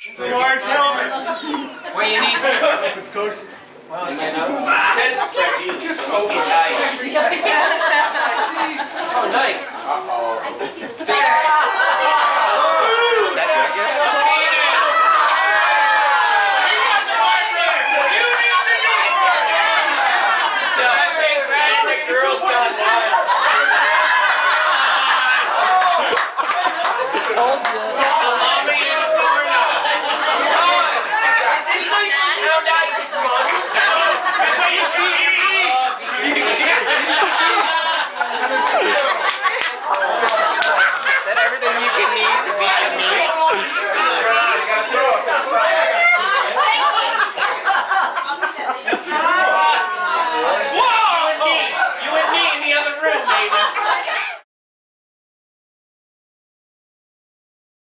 Large helmet. Where you need some. It's Coach. Well, you know, it says you're smoking Italian. Oh, nice. Uh-oh. Is that good? Girls got wild. Told you.